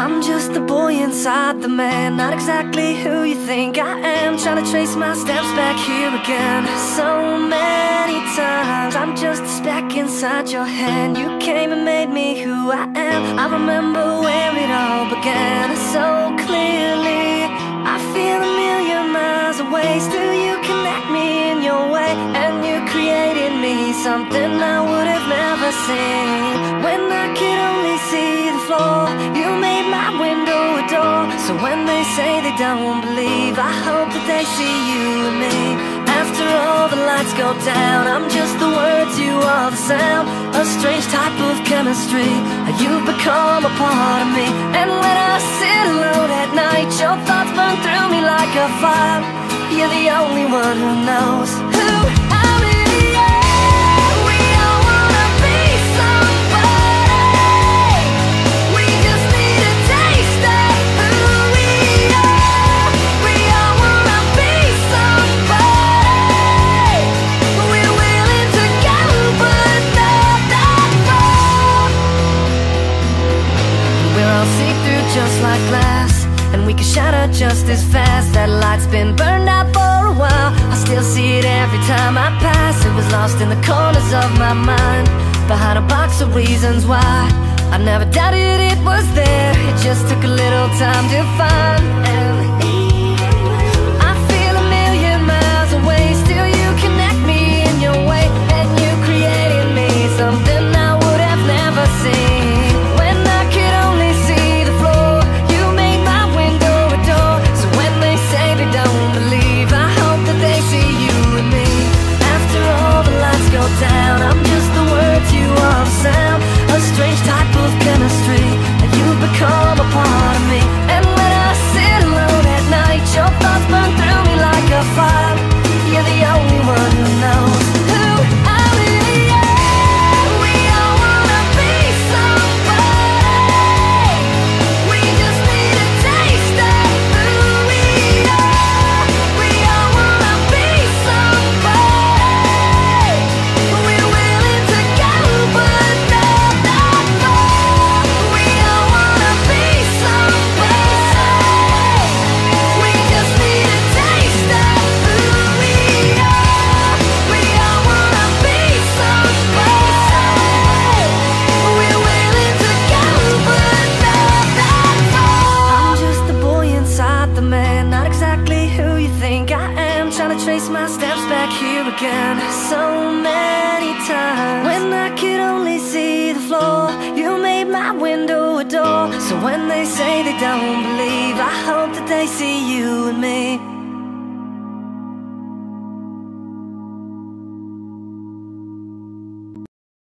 I'm just the boy inside the man, not exactly who you think I am. Trying to trace my steps back here again. So many times, I'm just a speck inside your hand. You came and made me who I am. I remember where it all began so clearly. I feel a million miles away. Still you connect me in your way, and you created me something I would have never seen. When I could only see the floor, you made my window a door. So when they say they don't believe, I hope that they see you and me. After all the lights go down, I'm just the words, you are the sound. A strange type of chemistry, you've become a part of me. And when I sit alone at night, your thoughts burn through me like a fire. You're the only one who knows who I really am. We all wanna be somebody. We just need a taste of who we are. We all wanna be somebody. We're willing to go, but not that far. We're all see-through just like glass, and we can shatter just as fast. That light's been burned out for a while. I still see it every time I pass. It was lost in the corners of my mind, behind a box of reasons why. I never doubted it was there. It just took a little time to find. And I feel a million miles away. Still you connect me in your way, and you created me something I would have never seen. When I could only see the floor, you made my window a door. So when they say they don't believe, I hope that they see you and me. After all the lights go down, I'm just the words, you are the sound. A strange type of chemistry, and you've become a part of me. And when I sit alone at night, your thoughts burn through me like a fire. You're the only one who knows who I really am. We all wanna be somebody. We just need a taste of who we are. We all wanna be somebody. We're willing to go, but not that far. We all wanna be somebody. We just need a taste of who we are. We all wanna be somebody. We're willing to go, but not that far. I'm just the boy inside the man, not exactly who you think I am. Trying to trace my steps back here again so many times. When I could only see the floor, you made my window a door. So when they say they don't believe, I hope that they see you and me.